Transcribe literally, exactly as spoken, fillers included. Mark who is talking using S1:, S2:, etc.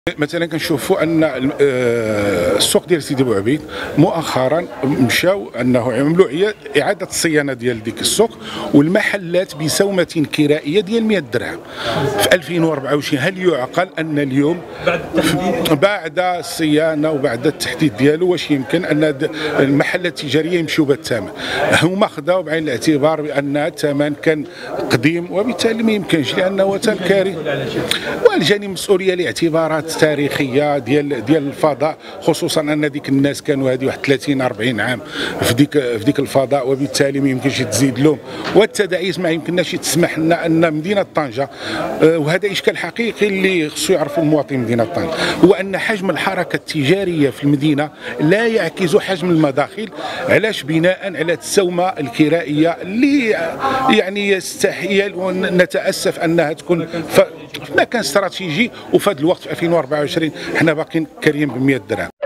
S1: مثلا كنشوفوا ان السوق ديال سيدي بوعبيد مؤخرا مشاو انه عملوا اعاده الصيانه ديال ديك السوق، والمحلات بسومه كرائيه ديال مئة درهم في ألفين وأربعة وعشرين. هل يعقل ان اليوم بعد الصيانه وبعد التحديث ديالو واش يمكن ان المحلات التجاريه يمشيو بالثمن؟ هما خداو بعين الاعتبار بان الثمن كان قديم وبالتالي ما يمكنش لانه ثمن كارثي، والجانب مسؤوليه لاعتبارات تاريخيه ديال ديال الفضاء، خصوصا ان ديك الناس كانوا هذه واحد ثلاثين أربعين عام في ديك في ديك الفضاء، وبالتالي ما يمكنش تزيد لهم، والتداعيات ما يمكنناش تسمح لنا ان مدينه طنجه، وهذا اشكال حقيقي اللي خصو يعرفوا المواطن مدينه طنجه، هو ان حجم الحركه التجاريه في المدينه لا يعكس حجم المداخل. علاش؟ بناء على التسومه الكرائيه اللي يعني يستحيل ونتاسف انها تكون في مكان استراتيجي، وفي هذا الوقت في ألفين وأربعة وعشرين حنا باقيين كاريين ب مئة درهم.